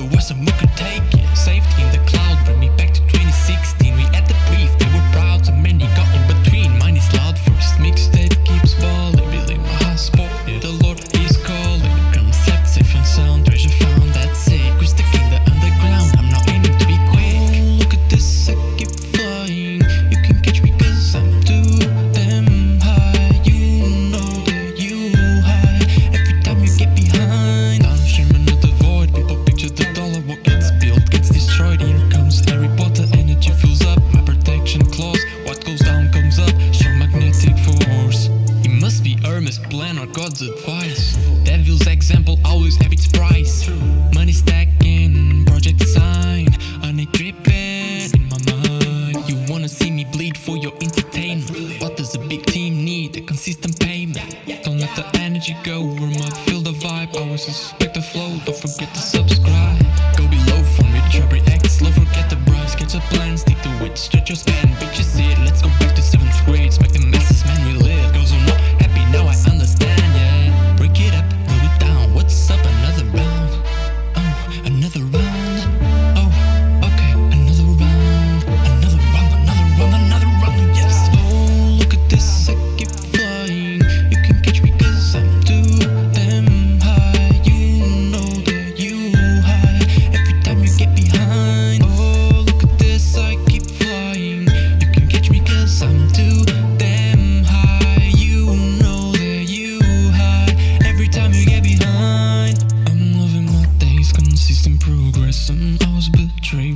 there wasn't more could take it. Saved in the cloud, bring me back to 2016. We had the brief, they were proud, so many got in between. Mine is loud first, mixtape keeps balling. Building my house, yeah, the Lord is calling. Concept safe and sound, treasure found, that's it. We're stuck in the underground, I'm now aiming to be quick. Oh, look at this, I keep flying. You can catch me cause I'm too damn high. You know that you high every time you get behind. Downstream another void, people picture the dollar. What gets built gets destroyed. Here comes Harry Potter, energy fills up. My protection clause, what goes down comes up. Strong magnetic force. It must be Hermes' plan or God's advice. Devil's example always have its price. Money stacking, project sign, honey dripping in my mind. You wanna see me bleed for your entertainment. What does a big team need? A consistent payment. Don't let the energy go, warm up, feel the vibe. Always suspect the flow, don't forget to subscribe. Go below for me, trap reacts, slow, forget the bribe. Sketch a plan, stick to it, stretch your span, bitches see it. Let's go back to 7th grade, smack the masses, man, we live. Goes on up, happy now I understand, yeah. Break it up, move it down, what's up, another round. Oh, another round. Oh, okay, another round. Another round, another round, another round, yes. Oh, look at this, I keep flying. You can catch me cause I'm too damn high. You know that you high every time you get behind. Oh, look at this, I keep flying. You can catch me cause I'm too damn high. You know that you high every time you get behind. I'm loving my days, consistent progress, and I was betrayed.